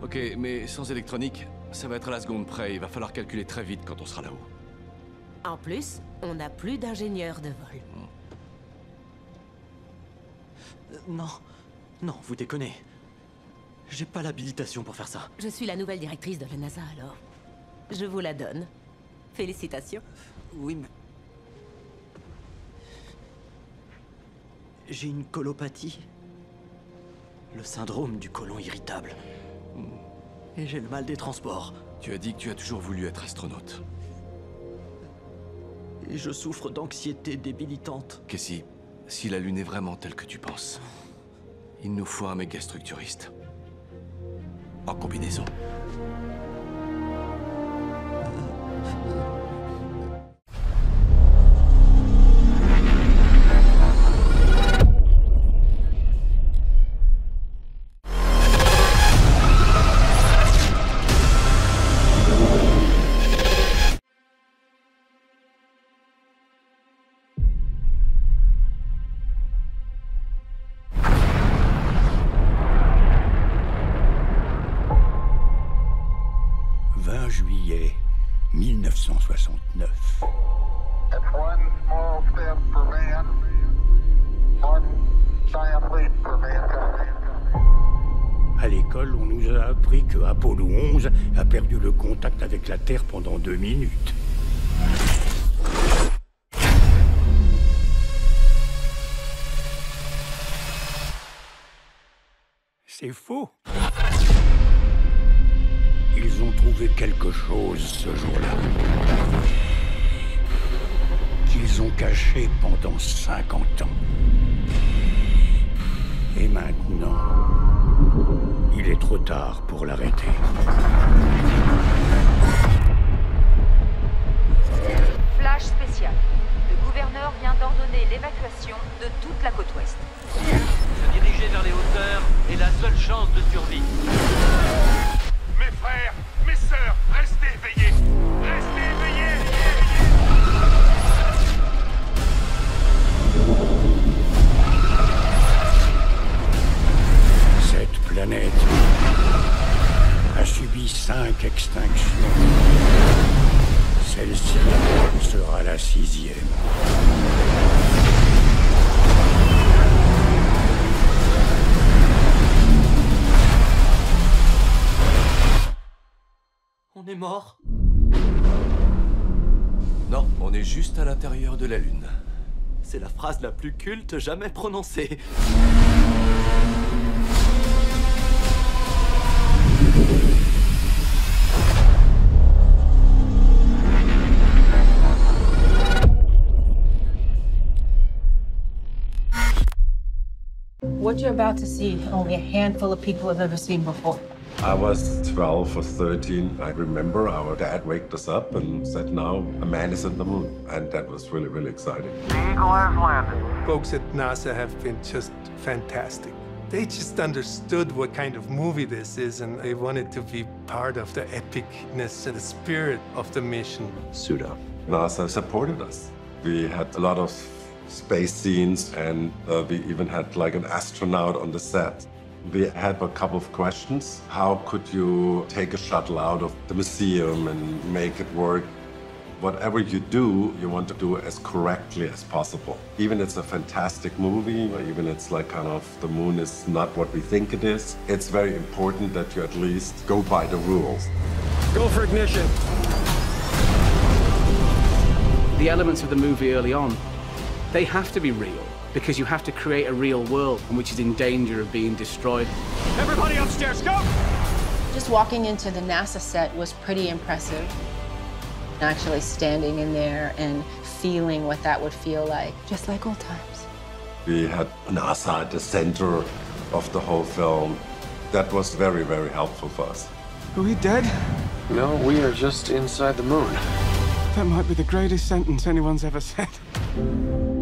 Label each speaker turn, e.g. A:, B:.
A: Ok, mais sans électronique, ça va être à la seconde près. Il va falloir calculer très vite quand on sera là-haut.
B: En plus, on n'a plus d'ingénieur de vol.
C: Non. Non, vous déconnez. J'ai pas l'habilitation pour faire ça.
B: Je suis la nouvelle directrice de la NASA, alors. Je vous la donne. Félicitations.
C: Oui, mais... J'ai une colopathie. Le syndrome du côlon irritable. Et j'ai le mal des transports.
A: Tu as dit que tu as toujours voulu être astronaute.
C: Et je souffre d'anxiété débilitante.
A: Casey, si la Lune est vraiment telle que tu penses, il nous faut un méga structuriste. En combinaison.
D: Juillet 1969.
E: It's one small step for man, one giant leap for mankind.
D: À l'école, on nous a appris que Apollo 11 a perdu le contact avec la Terre pendant 2 minutes. C'est faux. Ils ont trouvé quelque chose ce jour-là. Qu'ils ont caché pendant 50 ans. Et maintenant, il est trop tard pour l'arrêter.
F: Flash spécial. Le gouverneur vient d'ordonner l'évacuation de toute la côte ouest.
G: Se diriger vers les hauteurs est la seule chance de survie.
E: Mes frères, mes sœurs, restez éveillés. Restez éveillés.
D: Cette planète a subi 5 extinctions. Celle-ci sera la 6e.
C: On est mort?
A: Non, on est juste à l'intérieur de la Lune.
C: C'est la phrase la plus culte jamais prononcée.
H: What you're about to see, only a handful of people have ever seen before.
I: I was 12 or 13. I remember our dad waked us up and said, now a man is on the moon. And that was really, really exciting.
E: The Eagle has landed.
J: Folks at NASA have been just fantastic. They just understood what kind of movie this is, and they wanted to be part of the epicness and the spirit of the mission.
I: Suit up. NASA supported us. We had a lot of space scenes, and we even had like an astronaut on the set. We had a couple of questions. How could you take a shuttle out of the museum and make it work? Whatever you do, you want to do as correctly as possible. Even it's a fantastic movie, or even it's like kind of the moon is not what we think it is, it's very important that you at least go by the rules.
K: Go for ignition. The elements of the movie early on, they have to be real, because you have to create a real world which is in danger of being destroyed.
G: Everybody upstairs, go!
H: Just walking into the NASA set was pretty impressive. Actually standing in there and feeling what that would feel like, just like old times.
I: We had NASA at the center of the whole film. That was very, very helpful for us.
K: Are we dead?
L: No, we are just inside the moon.
K: That might be the greatest sentence anyone's ever said.